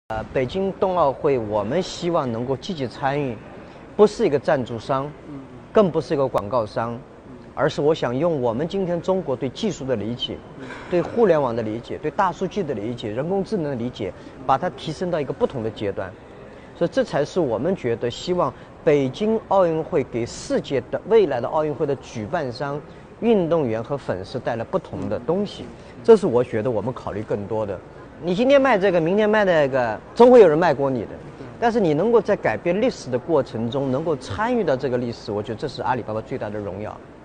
北京冬奥会，我们希望能够积极参与，不是一个赞助商，更不是一个广告商，而是我想用我们今天中国对技术的理解，对互联网的理解，对大数据的理解，人工智能的理解，把它提升到一个不同的阶段。所以这才是我们觉得希望北京奥运会给世界的未来的奥运会的举办商、运动员和粉丝带来不同的东西。这是我觉得我们考虑更多的。你今天卖这个，明天卖那个，总会有人卖过你的。但是你能够在改变历史的过程中，能够参与到这个历史，我觉得这是阿里巴巴最大的荣耀。